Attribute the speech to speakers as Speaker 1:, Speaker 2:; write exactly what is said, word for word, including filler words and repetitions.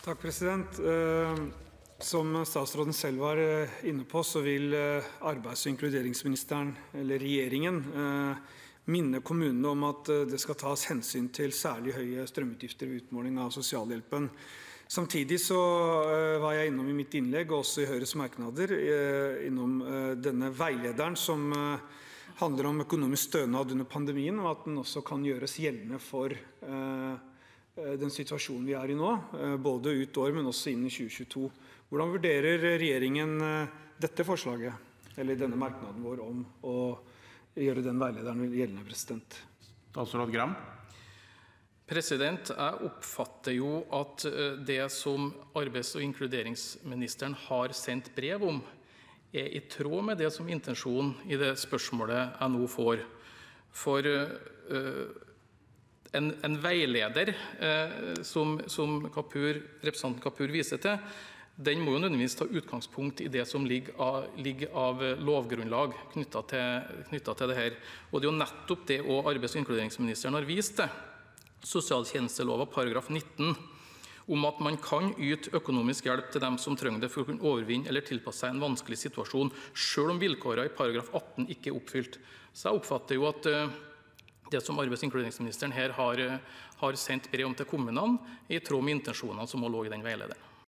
Speaker 1: Takk, president. Som statsråden selv var inne på, så vil arbeids- og inkluderingsministeren, eller regjeringen, minne kommunene om at det skal tas hensyn til særlig høye strømutgifter ved utmåling av sosialhjelpen. Samtidig så var jeg innom i mitt innlegg, og også i Høyres merknader, innom denne veilederen som handler om økonomisk stønad under pandemien, og at den også kan gjøres gjeldende for den situasjonen vi er i nå, både ut år, men også inn i tjue tjueto. Hvordan vurderer regjeringen dette forslaget, eller denne merknaden vår om å gjøre den veilederen gjeldende, president?
Speaker 2: Statsråd Gram?
Speaker 3: President, jeg oppfatter jo at det som arbeids- og inkluderingsministeren har sendt brev om, er i tråd med det som intensjonen i det spørsmålet jeg nå får. For uh, en, en veileder uh, som, som Kapur, representanten Kapur viser til, den må jo nødvendigvis ta utgangspunkt i det som ligger av, ligger av lovgrunnlag knyttet til, knyttet til det her. Og det er jo nettopp det og arbeids- og inkluderingsministeren har vist til. Sosialtjenestelova paragraf nitten om at man kan yte økonomisk hjelp til dem som trenger det for å kunne overvinne eller tilpasse seg en vanskelig situasjon, selv om vilkårene i paragraf atten ikke er oppfylt. Så jeg oppfatter jo at det som arbeids- og inkluderingsministeren her har, har sendt brev om til kommunene, er i tråd med intensjonene som må lå i den veilederen.